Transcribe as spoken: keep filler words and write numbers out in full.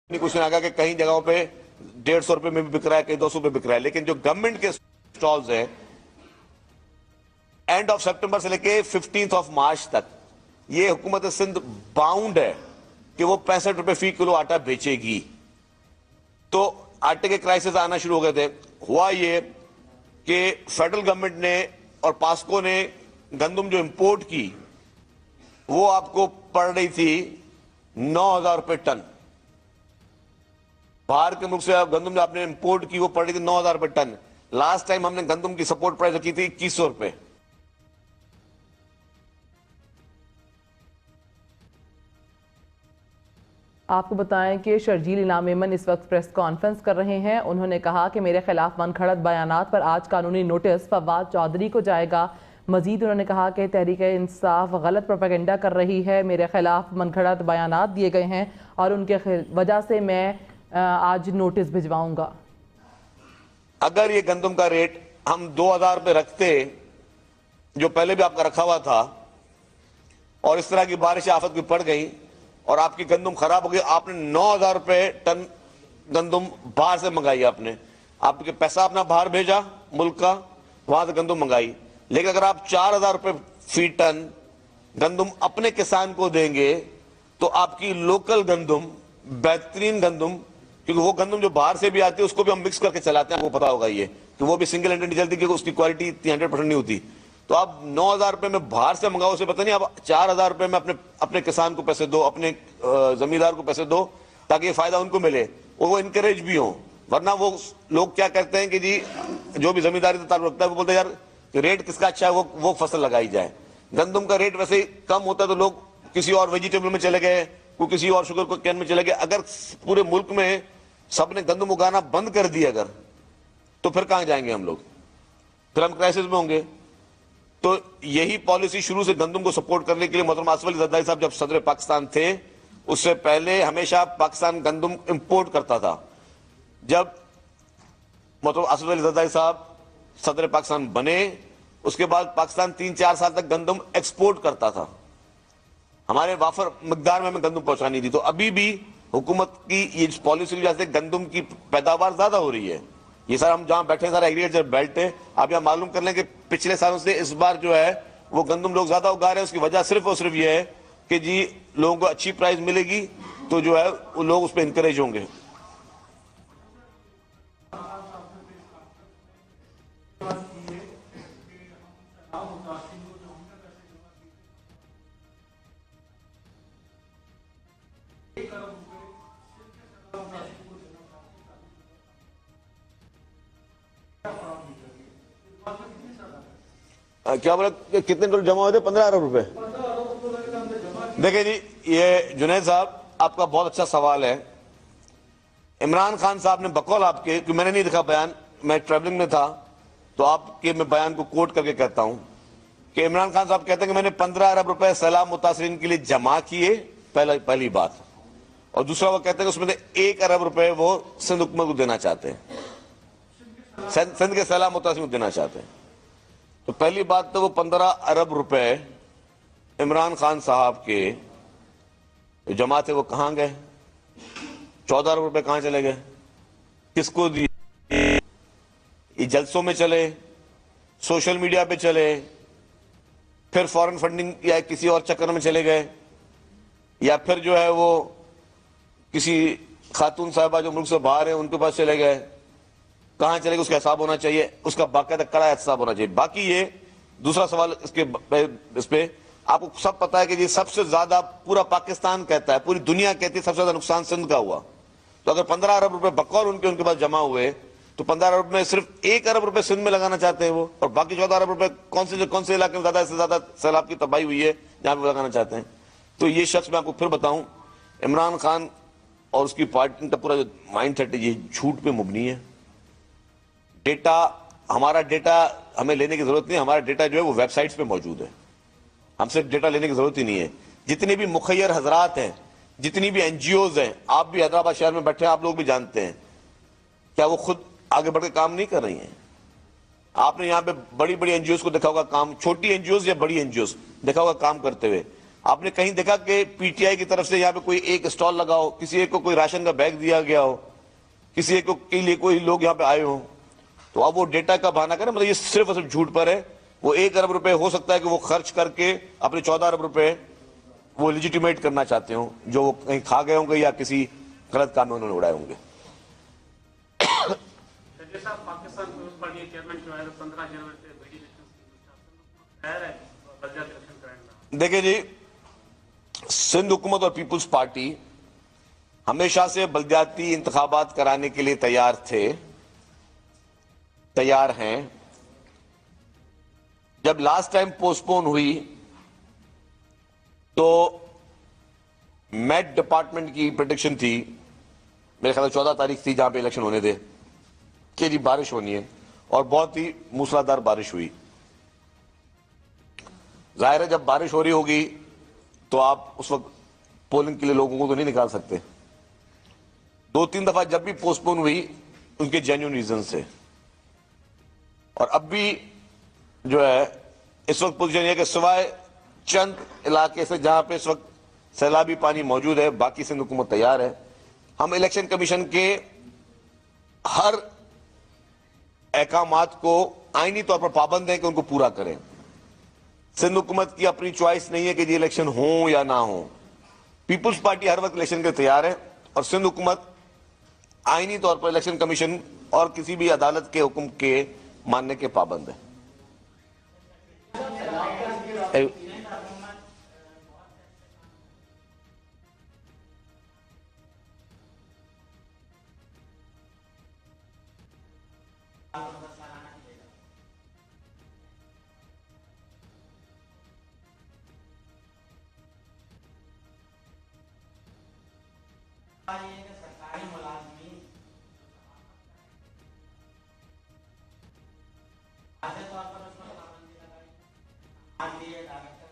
कुछ नहीं आगा कि कहीं जगहों पे डेढ़ सौ रुपए में भी बिक रहा है, कहीं दो सौ रुपए बिक रहा है, लेकिन जो गवर्नमेंट के स्टॉल्स हैं एंड ऑफ सितंबर से लेके फिफ्टींथ ऑफ मार्च तक ये हुकूमत सिंध बाउंड है कि वो पैंसठ रुपए फी किलो आटा बेचेगी। तो आटे के क्राइसिस आना शुरू हो गए थे। हुआ ये कि फेडरल गवर्नमेंट ने और पास्को ने गंदम जो इंपोर्ट की वो आपको पड़ रही थी नौ हजार रुपए टन। बाहर के मुल्क से गंदम जो आपने इंपोर्ट की वो पड़ रही थी नौ हजार रुपए टन। लास्ट टाइम हमने गंदम की सपोर्ट प्राइस रखी थी इक्कीस सौ रुपए। आपको बताएं कि शर्जील इनाम मेमन इस वक्त प्रेस कॉन्फ्रेंस कर रहे हैं। उन्होंने कहा कि मेरे खिलाफ मनखड़त बयानात पर आज कानूनी नोटिस फवाद चौधरी को जाएगा। मजीद उन्होंने कहा कि तहरीक इंसाफ गलत प्रोपेगेंडा कर रही है, मेरे खिलाफ मनखड़त बयानात दिए गए हैं और उनके वजह से मैं आज नोटिस भिजवाऊंगा। अगर ये गंदम का रेट हम दो हजार रुपये रखते जो पहले भी आपका रखा हुआ था और इस तरह की बारिश आफत भी पड़ गई और आपकी गंदम खराब हो गई, आपने नौ हजार रुपए टन गंदम बाहर से मंगाई, आपने आपके पैसा अपना बाहर भेजा मुल्क का, वहां से गंदम मंगाई। लेकिन अगर आप चार हजार रुपए फी टन गंदम अपने किसान को देंगे तो आपकी लोकल गंदम, बेहतरीन गंदम, क्योंकि वो गंदम जो बाहर से भी आती है उसको भी हम मिक्स करके चलाते हैं, आपको पता होगा ये कि वो भी सिंगल एंड चलती है, उसकी क्वालिटी इतनी हंड्रेड परसेंट नहीं होती। तो आप नौ हजार रुपए में बाहर से मंगाओ, उसे पता नहीं, आप चार हजार रुपए में अपने अपने किसान को पैसे दो, अपने जमींदार को पैसे दो, ताकि ये फायदा उनको मिले और वो इनकरेज भी हो। वरना वो लोग क्या करते हैं कि जी जो भी जमींदारी से ताल्लुक रखता है वो बोलते हैं यार रेट किसका अच्छा है वो वो फसल लगाई जाए। गंदम का रेट वैसे ही कम होता है तो लोग किसी और वेजिटेबल में चले गए, कोई किसी और शुगर कैन में चले गए। अगर पूरे मुल्क में सबने गंदम उगाना बंद कर दिया अगर, तो फिर कहां जाएंगे हम लोग, फिर हम क्राइसिस में होंगे। तो यही पॉलिसी शुरू से गंदम को सपोर्ट करने के लिए मोहतरमा आसिफ अली जरदारी साहब जब सदर पाकिस्तान थे उससे पहले हमेशा पाकिस्तान गंदम इंपोर्ट करता था। जब मोहतरमा आसिफ अली जरदारी साहब सदर पाकिस्तान बने उसके बाद पाकिस्तान तीन चार साल तक गंदम एक्सपोर्ट करता था, हमारे वाफर मकदार में हमें गंदम पहुंचानी थी। तो अभी भी हुकूमत की ये पॉलिसी की वजह से गंदम की पैदावार ज्यादा हो रही है। ये सर हम जहां बैठे हैं सारा एग्रीकल्चर बेल्ट है, आप यहां मालूम कर लें कि पिछले सालों से इस बार जो है वो गंदम लोग ज्यादा उगा रहे हैं। उसकी वजह सिर्फ और सिर्फ ये है कि जी लोगों को अच्छी प्राइस मिलेगी तो जो है वो लोग उस पर इंकरेज होंगे। क्या बोला कितने डॉलर जमा हुए थे? पंद्रह अरब रुपए। देखिए जी ये जुनैद साहब आपका बहुत अच्छा सवाल है। इमरान खान साहब ने बकौल आपके, क्योंकि मैंने नहीं देखा बयान, मैं ट्रैवलिंग में था, तो आपके मैं बयान को कोट करके कहता हूं कि इमरान खान साहब कहते हैं कि मैंने पंद्रह अरब रुपए सैलाब मुतासरीन के लिए जमा किए, पहला पहली बात। और दूसरा वो कहते हैं कि उसमें से एक अरब रुपए वो सिंध हुकूमत को देना चाहते हैं, सिंध के सैलाब मुतासरीन को देना चाहते हैं। तो पहली बात तो वो पंद्रह अरब रुपए इमरान खान साहब के जमा थे वो कहां गए? चौदह अरब रुपए कहां चले गए? किसको दिए? ये जलसों में चले, सोशल मीडिया पे चले, फिर फॉरेन फंडिंग या किसी और चक्कर में चले गए, या फिर जो है वो किसी खातून साहबा जो मुल्क से बाहर है उनके पास चले गए? कहां चलेगा उसका हिसाब होना चाहिए, उसका बाकायदा कड़ा हिसाब होना चाहिए। बाकी ये दूसरा सवाल इसके इस पे आपको सब पता है कि ये सबसे ज्यादा पूरा पाकिस्तान कहता है, पूरी दुनिया कहती है सबसे ज्यादा नुकसान सिंध का हुआ। तो अगर पंद्रह अरब रुपए बकौल उनके उनके पास जमा हुए तो पंद्रह अरब में सिर्फ एक अरब रुपए सिंध में लगाना चाहते हैं वो, और बाकी चौदह अरब रुपए कौन से कौन से इलाके में ज्यादा से ज्यादा सैलाब की तबाही हुई है जहां पे लगाना चाहते हैं। तो ये शख्स मैं आपको फिर बताऊं, इमरान खान और उसकी पार्टी का पूरा जो माइंड सेट है ये झूठ पे मुबनी है। डेटा, हमारा डेटा हमें लेने की जरूरत नहीं, हमारा डेटा जो है वो वेबसाइट्स पे मौजूद है, हमसे डेटा लेने की जरूरत ही नहीं है। जितने भी मुखैर हजरात हैं, जितनी भी एनजीओज हैं, आप भी हैदराबाद शहर में बैठे हैं, आप लोग भी जानते हैं, क्या वो खुद आगे बढ़ के काम नहीं कर रही हैं? आपने यहाँ पे बड़ी बड़ी एनजीओज को देखा होगा काम, छोटी एनजीओज या बड़ी एनजीओज देखा होगा काम करते हुए। आपने कहीं देखा कि पीटीआई की तरफ से यहाँ पे कोई एक स्टॉल लगा हो, किसी एक को कोई राशन का बैग दिया गया हो, किसी एक को के लिए कोई लोग यहाँ पे आए हो? तो अब वो डेटा का बहाना करें, मतलब ये सिर्फ और सिर्फ झूठ पर है। वो एक अरब रुपए हो सकता है कि वो खर्च करके अपने चौदह अरब रुपए वो लेजिटिमेट करना चाहते हो, जो वो कहीं खा गए होंगे या किसी गलत काम में उन्होंने उड़ाए होंगे। पाकिस्तान पीपल्स पार्टी के चेयरमैन जो है पंद्रह जनवरी से बड़ी इलेक्शन तैयार है बलदियात इलेक्शन कराएंगे। देखिए जी, सिंध हुकूमत और पीपल्स पार्टी हमेशा से बलदियाती इंतखाबात कराने के लिए तैयार थे, तैयार हैं। जब लास्ट टाइम पोस्टपोन हुई तो मेट डिपार्टमेंट की प्रेडिक्शन थी, मेरे ख्याल चौदह तारीख थी जहां पे इलेक्शन होने थे, कि जी बारिश होनी है, और बहुत ही मूसलाधार बारिश हुई। जाहिर है जब बारिश हो रही होगी तो आप उस वक्त पोलिंग के लिए लोगों को तो नहीं निकाल सकते। दो तीन दफा जब भी पोस्टपोन हुई उनके जेन्युइन रीजन से, और अब भी जो है इस वक्त पोजीशन यह कि सिवाय चंद इलाके से जहां पे इस वक्त सैलाबी पानी मौजूद है, बाकी सिंध हुकूमत तैयार है। हम इलेक्शन कमीशन के हर अहकामात को आईनी तौर पर पाबंद हैं कि उनको पूरा करें। सिंध हुकूमत की अपनी चॉइस नहीं है कि ये इलेक्शन हो या ना हो। पीपुल्स पार्टी हर वक्त इलेक्शन के तैयार है, और सिंध हुकूमत आईनी तौर पर इलेक्शन कमीशन और किसी भी अदालत के हुक्म के मानने के पाबंद है। सरकारी मुलाजमीन तौर पर उसमें पाबंदी लगाई, मान लिए डायरेक्टर